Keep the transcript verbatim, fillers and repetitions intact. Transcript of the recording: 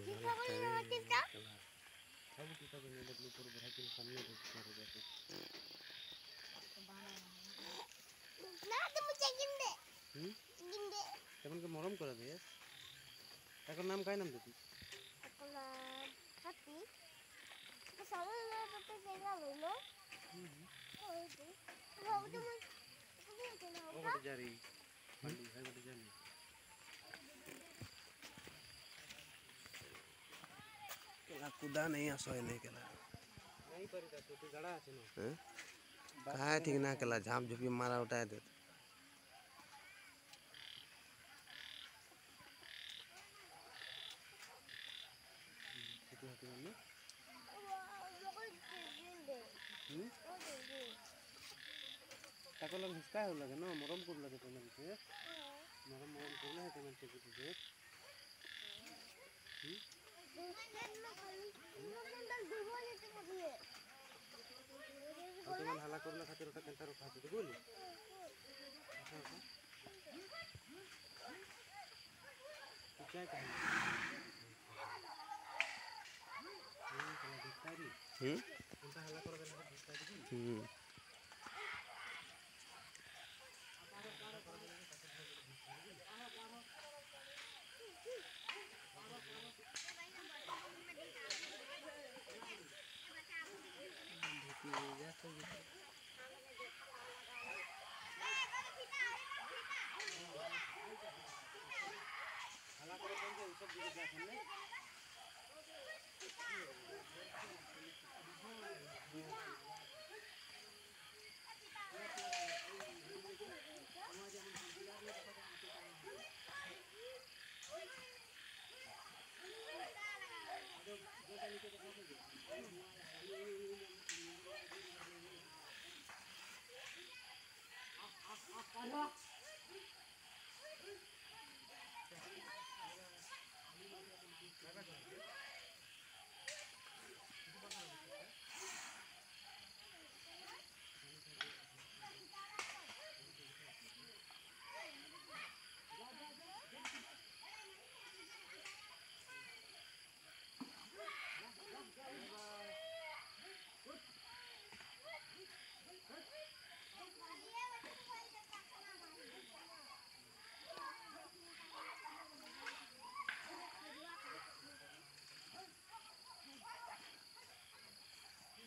सब kita benda dah pelupur berhasil sambil bersuara jatuh. Nah, temu cekin deh. Hmm? Ginde. Teman ke morom kora deh. Takkan nam kai nam deti. Aku lah hati. Kesana lah tapi saya lalu lo. Hmm. Oh itu. Kalau itu mas, aku ni kenapa? Oh pada jari. Pandi, hai pada jari. केला कुदा नहीं आसो नहीं केला नहीं परिता तो तो जड़ा আছে না हैं कहाँ ठीक ना केला झाप झुपी मारा उठाए दे itu hati mana Wah, aku ginde. hmm Oh ginde. takkan lang hiska ho lage na morom kur lage teman ke morom morom kurna hai teman ke gitu deh hmm teman hala kurna khatir uta kentar khati tu boli क्या कहें ये कला भिखारी हम्म उनका हल्ला करो करना भिखारी हम्म हल्ला करो करके सब जगह जाते हैं